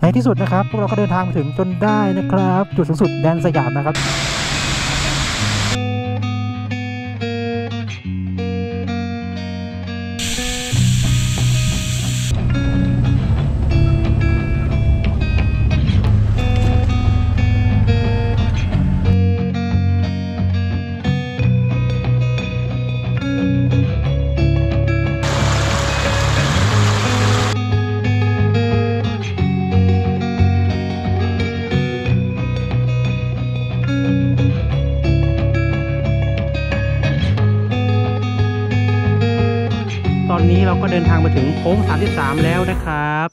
ในที่สุดนะครับพวกเราก็เดินทางมาถึงจนได้นะครับจุดสูงสุดแดนสยามนะครับตอนนี้เราก็เดินทางมาถึงโค้ง33แล้วนะครับ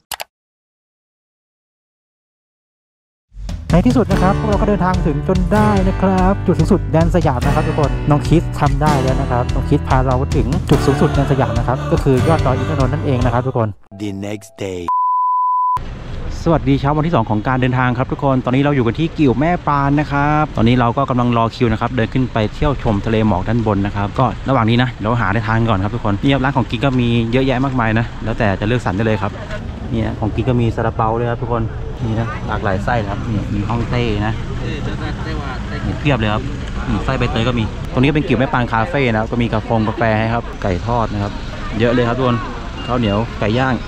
ในที่สุดนะครับพวกเราก็เดินทางถึงจนได้นะครับจุดสูงสุดแดนสยามนะครับทุกคนน้องคิดทำได้แล้วนะครับน้องคิดพาเราถึงจุดสูงสุดแดนสยามนะครับก็คือยอดดอยอินทนนท์นั่นเองนะครับทุกคน The next day สวัสดีเช้าวันที่2ของการเดินทางครับทุกคนตอนนี้เราอยู่กันที่กิ่วแม่ปานนะครับตอนนี้เราก็กำลังรอคิวนะครับเดินขึ้นไปเที่ยวชมทะเลหมอกด้านบนนะครับก็ระหว่างนี้นะเราหาได้ทานก่อนครับทุกคนนี่ร้านของกินก็มีเยอะแยะมากมายนะแล้วแต่จะเลือกสรรได้เลยครับนี่นะของกินก็มีซาลาเปาเลยครับทุกคนนี่นะหลากหลายไส้ครับนี่มีฮ่องเต้นะเพียบเลยครับไส้ใบเตยก็มีตรงนี้ก็เป็นกิ่วแม่ปานคาเฟ่นะครับก็มีกาแฟให้ครับไก่ทอดนะครับเยอะเลยครับทุกคนข้าวเหนียวไก่ย่าง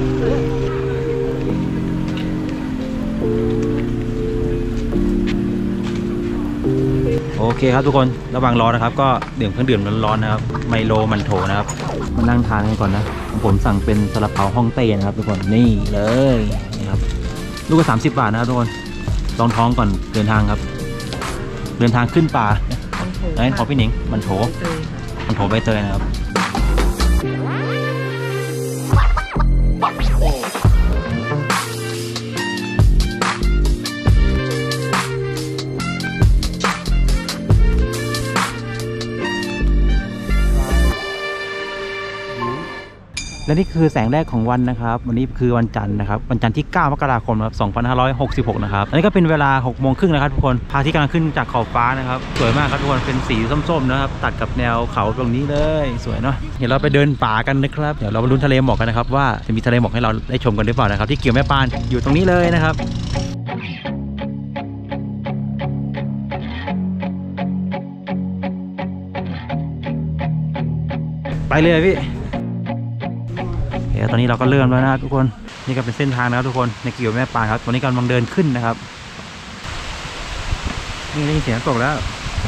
โอเคครับทุกคนระหว่างรอนะครับก็ดื่มเครื่องดื่มร้อนๆนะครับไมโลมันโถนะครับมานั่งทานกันก่อนนะผมสั่งเป็นซาลาเปาฮ่องเต้นะครับทุกคนนี่เลยนี่ครับลูกละ30 บาทนะครับทุกคนลองท้องก่อนเดินทางครับเดินทางขึ้นป่าไหนขอพี่หนิงมันโถใบเตยนะครับและนี่คือแสงแรกของวันนะครับวันนี้คือวันจันทร์นะครับวันจันทร์ที่9 มกราคมครับ2566นะครับอันนี้ก็เป็นเวลา 6:30 นะครับทุกคนพระอาทิตย์กำลังขึ้นจากขอบฟ้านะครับสวยมากครับทุกคนเป็นสีส้มๆนะครับตัดกับแนวเขาตรงนี้เลยสวยเนาะเดี๋ยวเราไปเดินป่ากันนะครับเดี๋ยวเราไปลุ้นทะเลหมอกกันนะครับว่าจะมีทะเลหมอกให้เราได้ชมกันหรือเปล่านะครับที่กิ่วแม่ปานอยู่ตรงนี้เลยนะครับไปเลยพี่ตอนนี้เราก็เริ่มแล้วนะทุกคนนี่ก็เป็นเส้นทางนะครับทุกคนในกิ่วแม่ปานครับตอนนี้กำลังเดินขึ้นนะครับนี่ได้ยินเสียงน้ำตกแล้ว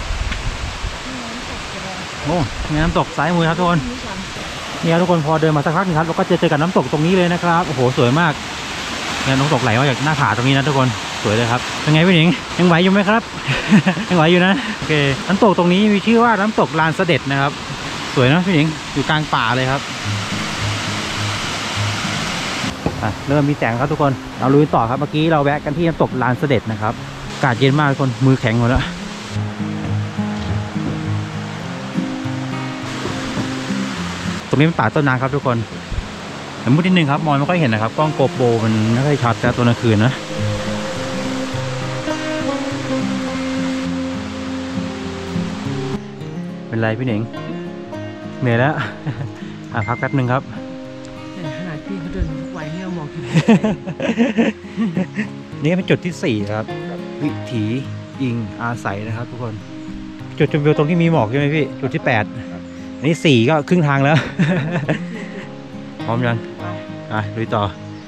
โอ้มีน้ำตกซ้ายมือครับทุกคนนี่ครับทุกคนพอเดินมาสักพักนึงครับเราก็จะเจอกับน้ำตกตรงนี้เลยนะครับโอ้โหสวยมากเนี่ยน้ำตกไหลมาจากหน้าผาตรงนี้นะทุกคนสวยเลยครับเป็นไงพี่หนิงยังไหวอยู่ไหมครับ ยังไหวอยู่นะโอเคน้ำตกตรงนี้มีชื่อว่าน้ำตกลานเสด็จนะครับสวยนะพี่หนิงอยู่กลางป่าเลยครับเริ่มมีแสงครับทุกคนเราลุยต่อครับเมื่อกี้เราแวะกันที่น้ำตกลานเสด็จนะครับอากาศเย็นมากทุกคนมือแข็งหมดแล้วตรงนี้เป็นป่าต้นน้ำครับทุกคนแต่มืดนิดนึงครับมองไม่ค่อยเห็นนะครับกล้องโกโปรมันไม่ค่อยชัดแต่ตัวกลางคืนนะเป็นไรพี่หนิงเหนื่อยแล้วพักแป๊บนึงครับพี่เขาเดินไหวให้เรามองที่นี่เป็นจุดที่4ครับวิถีอิงอาศัยนะครับทุกคนจุดชมวิวตรงที่มีหมอกใช่ไหมพี่จุดที่8อันนี้4ก็ครึ่งทางแล้ว พร้อมยังลุยต่อ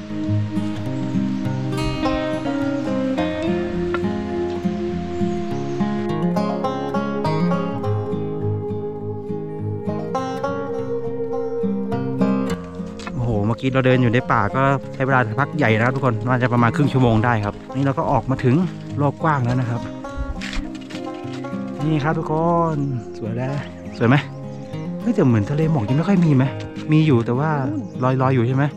เมื่อกี้เราเดินอยู่ในป่าก็ใช้เวลาพักใหญ่นะครับทุกคนน่าจะประมาณครึ่งชั่วโมงได้ครับนี่เราก็ออกมาถึงรอบกว้างแล้วนะครับนี่ครับทุกคนสวยแล้วสวยไหมเฮ้ยแต่เหมือนทะเลหมอกยังไม่ค่อยมีไหมมีอยู่แต่ว่าลอยอยู่ใช่ไหม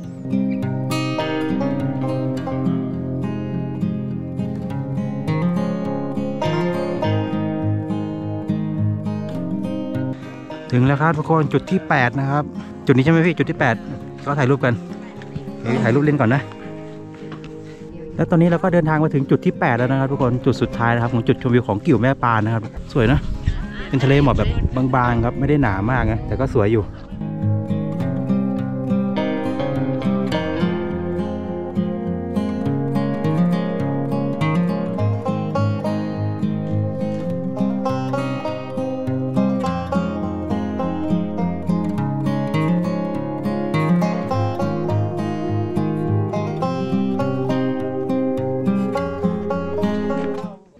ถึงแล้วครับทุกคนจุดที่8นะครับจุดนี้ใช่ไหมพี่จุดที่8ก็ถ่ายรูปกันถ่ายรูปเล่นก่อนนะแล้วตอนนี้เราก็เดินทางมาถึงจุดที่8แล้วนะครับทุกคนจุดสุดท้ายนะครับของจุดชมวิวของกิ่วแม่ปานนะครับสวยนะเป็นทะเลหมอกแบบบางๆครับไม่ได้หนามากนะแต่ก็สวยอยู่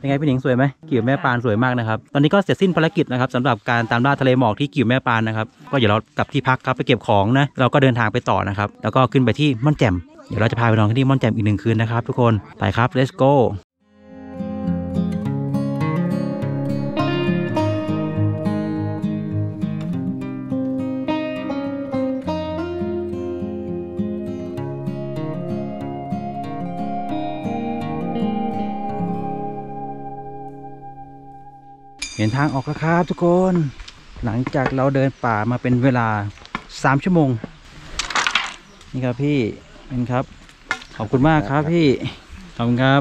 เป็นไงพี่หนิงสวยไหมกิ่วแม่ปานสวยมากนะครับตอนนี้ก็เสร็จสิ้นภารกิจนะครับสำหรับการตามล่าทะเลหมอกที่กิ่วแม่ปานนะครับก็เดี๋ยวเรากลับที่พักครับไปเก็บของนะเราก็เดินทางไปต่อนะครับแล้วก็ขึ้นไปที่ม่อนแจ่มเดี๋ยวเราจะพาไปนอนที่ม่อนแจ่มอีก1 คืนนะครับทุกคนไปครับ let's goเห็นทางออกแล้วครับทุกคนหลังจากเราเดินป่ามาเป็นเวลา3 ชั่วโมงนี่ครับพี่เป็นครับขอบคุณมากครับพี่ขอบคุณครับ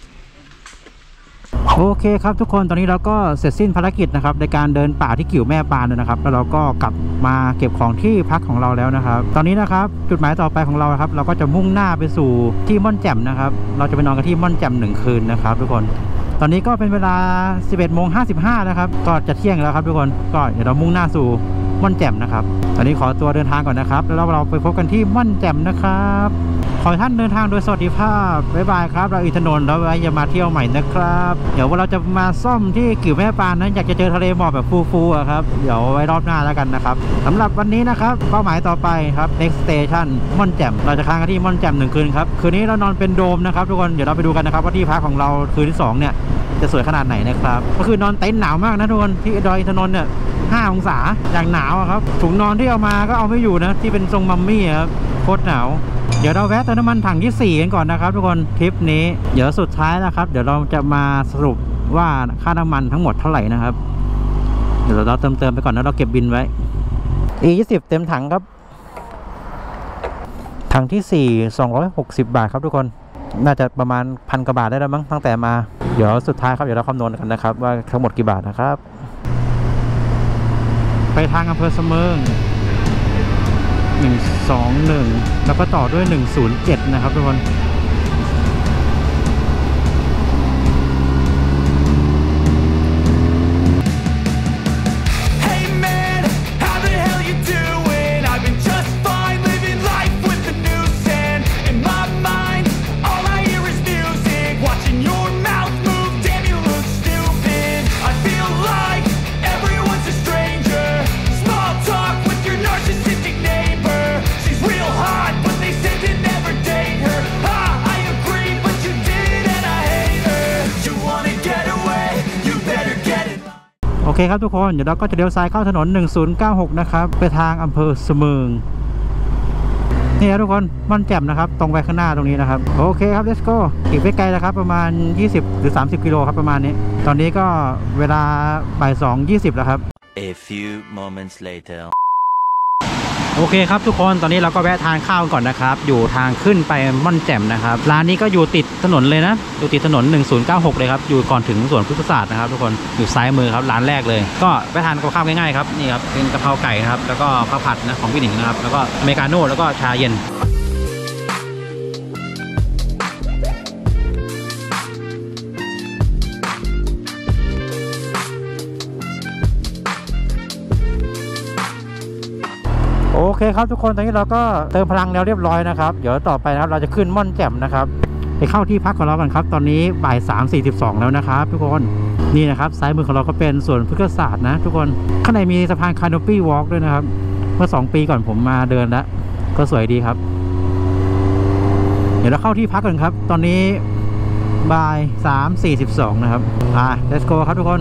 โอเคครับทุกคนตอนนี้เราก็เสร็จสิ้นภารกิจนะครับในการเดินป่าที่กิ่วแม่ปานนะครับแล้วเราก็กลับมาเก็บของที่พักของเราแล้วนะครับตอนนี้นะครับจุดหมายต่อไปของเราครับเราก็จะมุ่งหน้าไปสู่ที่ม่อนแจ่มนะครับเราจะไปนอนกันที่ม่อนแจ่ม1 คืนนะครับทุกคนตอนนี้ก็เป็นเวลา 11:55 นะครับก็จะเที่ยงแล้วครับทุกคนก็เดี๋ยวเรามุ่งหน้าสู่ม่อนแจ่มนะครับตอนนี้ขอตัวเดินทางก่อนนะครับแล้วเราไปพบกันที่ม่อนแจ่มนะครับขอให้ท่านเดินทางโดยสวัสดิภาพบ๊ายบายครับเราอินทนนท์แล้วไว้จะมาเที่ยวใหม่นะครับเดี๋ยวเราจะมาซ่อมที่กิ่วแม่ปานนั้นอยากจะเจอทะเลหมอกแบบฟูๆครับเดี๋ยวไว้รอบหน้าแล้วกันนะครับสำหรับวันนี้นะครับเป้าหมายต่อไปครับ next station ม่อนแจ่มเราจะค้างกันที่ม่อนแจ่ม1 คืนครับคืนนี้เรานอนเป็นโดมนะครับทุกคนเดี๋ยวเราไปดูกันนะครับว่าที่พักของเราคืนที่2เนี่ยจะสวยขนาดไหนนะครับก็คือนอนเต็นท์หนาวมากนะทุกคนที่ดอยอินทนนท์เนี่ย5 องศาอย่างหนาวครับถุงนอนที่เอามาก็เอาไม่อยู่นะที่เป็นทรงมัมมี่ครับโคตรหนาวเดี๋ยวเราแวะเติมน้ำมันถังที่4กันก่อนนะครับทุกคนทริปนี้เดี๋ยวสุดท้ายนะครับเดี๋ยวเราจะมาสรุปว่าค่าน้ำมันทั้งหมดเท่าไหร่นะครับเดี๋ยวเราเติมไปก่อนแล้วเราเก็บบินไว้ E20 เต็มถังครับถังที่4 260 บาทครับทุกคนน่าจะประมาณ1,000 กว่าบาทได้แล้วมั้งตั้งแต่มาเดี๋ยวสุดท้ายครับเดี๋ยวเราคำนวณกันนะครับว่าทั้งหมดกี่บาทนะครับไปทางอำเภอเสมิง121แล้วก็ต่อด้วย107นะครับทุกคน โอเคครับทุกคนเดี๋ยวเราก็จะเลี้ยวซ้ายเข้าถนน1096นะครับไปทางอำเภอเสมิงนี่ครับทุกคนม่อนแจ่มนะครับตรงไปข้างหน้าตรงนี้นะครับโอเคครับ let's go อีกไม่ไกลแล้วครับประมาณ20 หรือ 30 กิโลครับประมาณนี้ตอนนี้ก็เวลาบ่าย 2:20แล้วครับ A few moments later โอเคครับทุกคนตอนนี้เราก็แวะทานข้าวก่อนนะครับอยู่ทางขึ้นไปม่อนแจ่มนะครับร้านนี้ก็อยู่ติดถนนเลยนะอยู่ติดถนน1096เลยครับอยู่ก่อนถึงสวนพฤกษศาสตร์นะครับทุกคนอยู่ซ้ายมือครับร้านแรกเลยก็ไปทานกับข้าวง่ายๆครับนี่ครับเป็นกะเพราไก่นะครับแล้วก็ข้าวผัดนะของพี่หนิงนะครับแล้วก็อเมริกาโน่แล้วก็ชาเย็นโอเคครับทุกคนตอนนี้เราก็เติมพลังแล้วเรียบร้อยนะครับเดี๋ยวต่อไปนะครับเราจะขึ้นม่อนแจ่มนะครับไปเข้าที่พักของเรากันครับตอนนี้บ่าย 3:42แล้วนะครับทุกคนนี่นะครับซ้ายมือของเราก็เป็นสวนพฤกษศาสตร์นะทุกคนข้างในมีสะพานคานอปี้วอล์กด้วยนะครับเมื่อ2 ปีก่อนผมมาเดินแล้วก็สวยดีครับเดี๋ยวเราเข้าที่พักกันครับตอนนี้บ่าย 3:42นะครับlet's go ครับทุกคน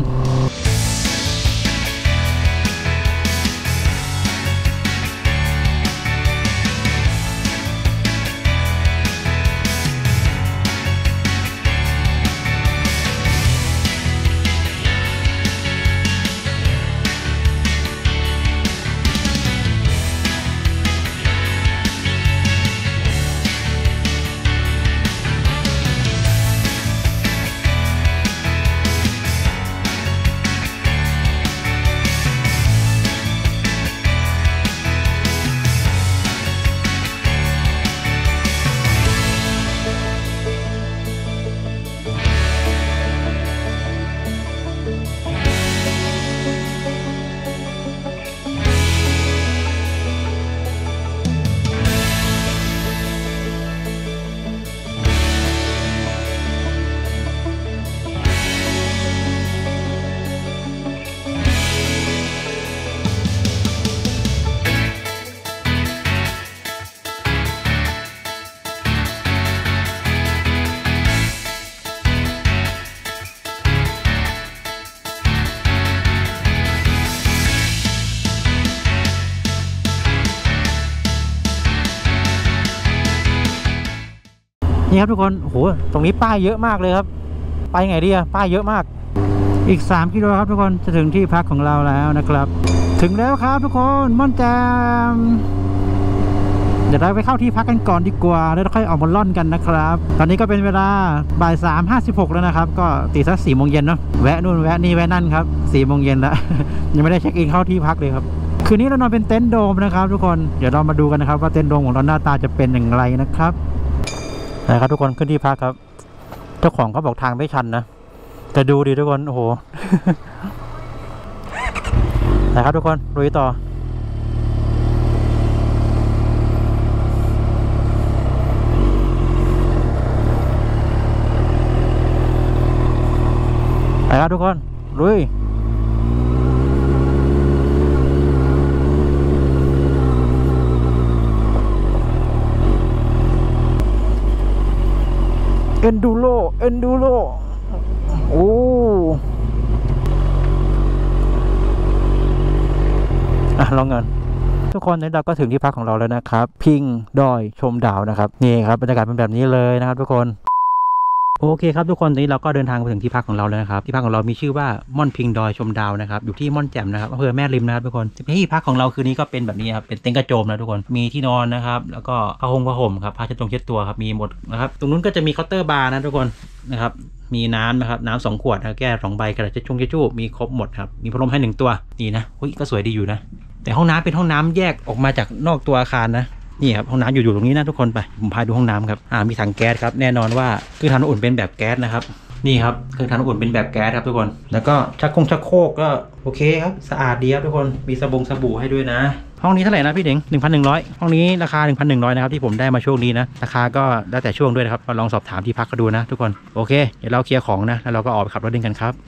นี่ครับทุกคนโอ้โหตรงนี้ป้ายเยอะมากเลยครับไปไงดีอะป้ายเยอะมากอีก3 กิโลครับทุกคนจะถึงที่พักของเราแล้วนะครับถึงแล้วครับทุกคนม่อนแจ่มเดี๋ยวเราไปเข้าที่พักกันก่อนดีกว่าแล้วค่อยออกมาล่อนกันนะครับตอนนี้ก็เป็นเวลาบ่าย 3:56แล้วนะครับก็ตีสัก4 โมงเย็นเนาะแวะนู่นแวะนี่แวะนั่นครับ4 โมงเย็นแล้ว ยังไม่ได้เช็คอินเข้าที่พักเลยครับคืนนี้เรานอนเป็นเต็นท์โดมนะครับทุกคนเดี๋ยวเรามาดูกันนะครับว่าเต็นท์โดมของเราหน้าตาจะเป็นอย่างไรนะครับนะครับทุกคนขึ้นที่พักครับเจ้าของเขาบอกทางไม่ชันนะแต่ดูดิทุกคนโอ้โห นะครับทุกคนลุยต่อไปครับทุกคนลุยเอนดูโรโอ้ลองเงินทุกคนนี้เราก็ถึงที่พักของเราแล้วนะครับพิงดอยชมดาวนะครับนี่ครับบรรยากาศเป็นแบบนี้เลยนะครับทุกคนโอเคครับทุกคนตอนนี้เราก็เดินทางไปถึงที่พักของเราแล้วนะครับที่พักของเรามีชื่อว่าม่อนพิงดอยชมดาวนะครับอยู่ที่ม่อนแจ่มนะครับอำเภอแม่ริมนะครับทุกคนที่พักของเราคืนนี้ก็เป็นแบบนี้ครับเป็นเต็นท์กระโจมนะทุกคนมีที่นอนนะครับแล้วก็ผ้าห่มครับผ้าเช็ดตัวครับมีหมดนะครับตรงนู้นก็จะมีเคาน์เตอร์บาร์นะทุกคนนะครับมีน้ำนะครับน้ำ2 ขวดแก้ว2 ใบกระดาษเช็ดชู่มีครบหมดครับมีพัดลมให้1 ตัวนี่นะก็สวยดีอยู่นะแต่ห้องน้ำเป็นห้องน้ำแยกออกมาจากนอกตัวอาคารนะนี่ครับห้องน้ำอยู่ตรงนี้นะทุกคนไปผมพาดูห้องน้ำครับมีถังแก๊สครับแน่นอนว่าเครื่องทำน้ำอุ่นเป็นแบบแก๊สนะครับนี่ครับเครื่องทำน้ำอุ่นเป็นแบบแก๊สครับทุกคนแล้วก็ชักโครกก็โอเคครับสะอาดดีครับทุกคนมีสบู่ให้ด้วยนะห้องนี้เท่าไหร่นะพี่เด็ง 1,100 ห้องนี้ราคา 1,100 นะครับที่ผมได้มาช่วงนี้นะราคาก็แล้วแต่ช่วงด้วยนะครับลองสอบถามที่พักก็ดูนะทุกคนโอเคเดี๋ยวเราเคลียร์ของนะแล้วเราก็ออกไปขับรถเล่นกันครับ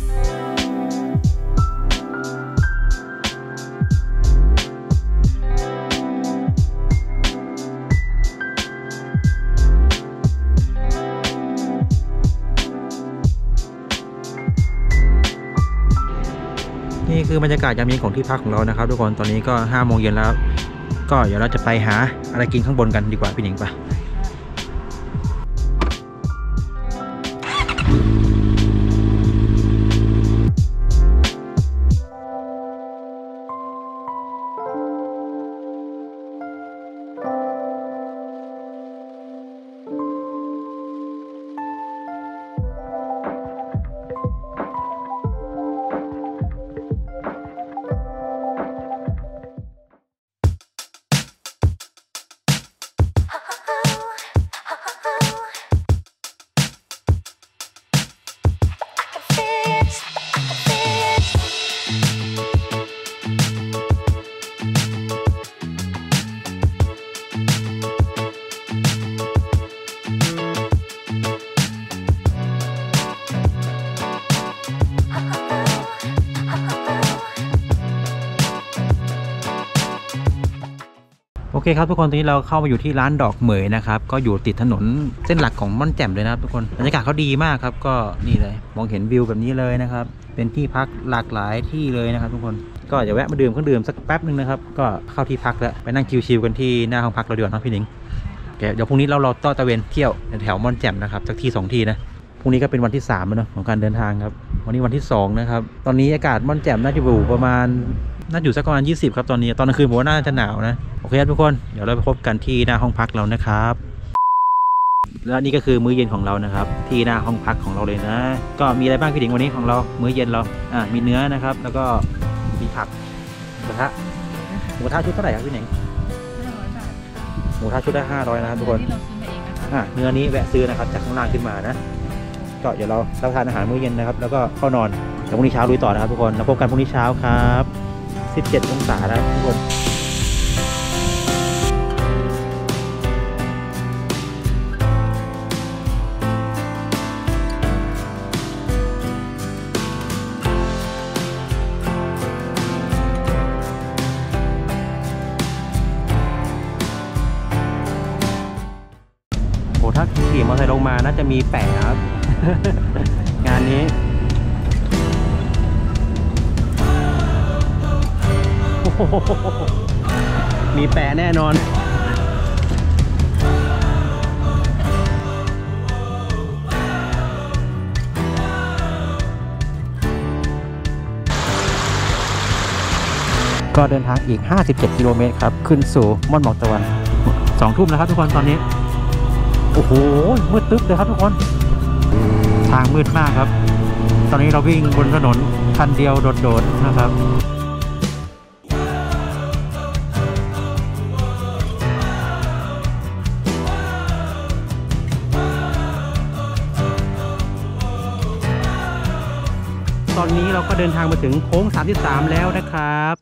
นี่คือบรรยากาศยามเย็นของที่พักของเรานะครับทุกคนตอนนี้ก็5 โมงเย็นแล้วก็เดี๋ยวเราจะไปหาอะไรกินข้างบนกันดีกว่าพี่หนิงไปโอเคครับทุกคนตอนนี้เราเข้ามาอยู่ที่ร้านดอกเหมยนะครับก็อยู่ติดถนนเส้นหลักของม่อนแจ่มเลยนะครับทุกคนบรรยากาศเขาดีมากครับก็นี่เลยมองเห็นวิวแบบนี้เลยนะครับเป็นที่พักหลากหลายที่เลยนะครับทุกคนก็จะแวะมาดื่มเครื่องดื่มสักแป๊บนึงนะครับก็เข้าที่พักแล้วไปนั่งชิลๆกันที่หน้าห้องพักเราดีกว่านะพี่หนิงเดี๋ยวพรุ่งนี้เราต่อตะเวนเที่ยวแถวม่อนแจ่มนะครับสักที่2 ที่นะพรุ่งนี้ก็เป็นวันที่3แล้วเนาะของการเดินทางครับวันนี้วันที่2นะครับตอนนี้อากาศม่อนแจ่มน่าจะอยู่ประมาณน่าอยู่สักประมาณ20ครับตอนนี้ตอนกลางคืนผมว่าน่าจะหนาวนะโอเคครับทุกคนเดี๋ยวเราไปพบกันที่หน้าห้องพักเรานะครับและนี่ก็คือมื้อเย็นของเรานะครับที่หน้าห้องพักของเราเลยนะก็มีอะไรบ้างพี่หนิงวันนี้ของเรามื้อเย็นเรามีเนื้อนะครับแล้วก็มีผักหมูกระทะชุดเท่าไหร่ครับพี่หนิงหมูกระทะชุดได้500นะครับทุกคนเนื้อนี้แวะซื้อนะครับจากข้างล่างขึ้นมานะก็เดี๋ยวเรารับประทานอาหารมื้อเย็นนะครับแล้วก็เข้านอนเดี๋ยวพรุ่งนี้เช้าลุยต่อนะครับทุกคนแล้วพบกันพรุ่งนี้เช้าครับ17 องศาแล้วทุกคนโอ้ถ้าขี่มอเตอร์ไซค์ลงมาน่าจะมีแปะครับ งานนี้มีแปะแน่นอนก็เดินทางอีก57กิโลเมตรครับขึ้นสู่ม่อนหมอกตะวัน2 ทุ่มแล้วครับทุกคนตอนนี้โอ้โหมืดตึ๊บเลยครับทุกคนทางมืดมากครับตอนนี้เราวิ่งบนถนนคันเดียวโดดๆนะครับตอนนี้เราก็เดินทางมาถึงโค้ง33แล้วนะครับ